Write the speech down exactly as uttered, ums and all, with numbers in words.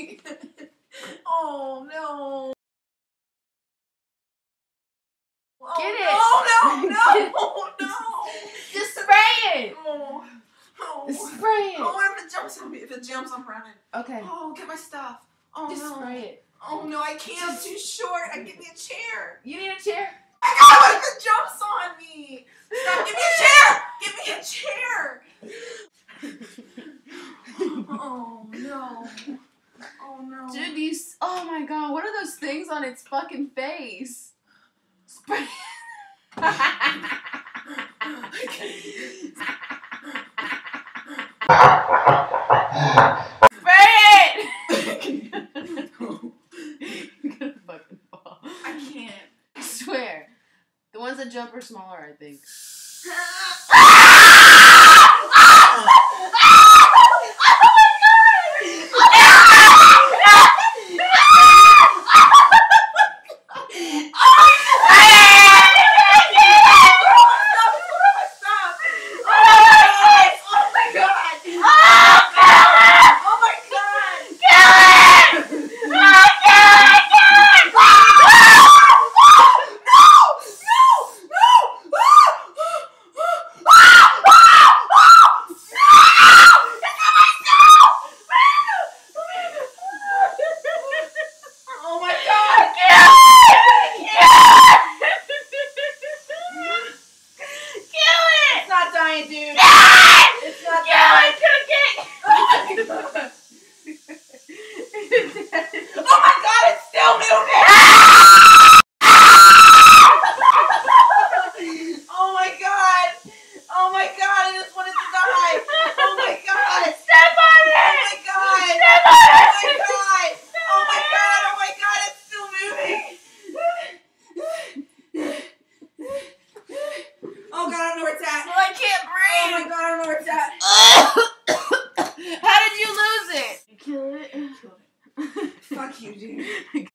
Oh no. Oh, Get it. No, no, no, no. Just spray it. Oh, oh. Spray it. Oh, what if it jumps on me? If it jumps, I'm running. Okay. Oh, get my stuff. Oh, Just no. spray it. Oh, no, I can't. I'm too short. I give me a chair. You need a chair? My God, what if it jumps on me? Stop. Give me a chair. Give me a chair. Oh, no. Oh, no. Dude, you... S oh, my God. What are those things on its fucking face? Spray Spray it! You're gonna fucking fall. I can't. I swear. The ones that jump are smaller, I think. Dude. Kill it! It's not Kill it! Cook it! Oh my God, it's still moving! Oh my God! Oh my God, I just wanted to die! Oh my God! Step on it! Oh my God! Step on it! Oh my God! Oh my God! Oh my God, it's still moving! Oh God, I don't know where it's at. Well, I can't breathe. Oh my God, I don't know where it's at. How did you lose it? You kill it. Fuck you, dude.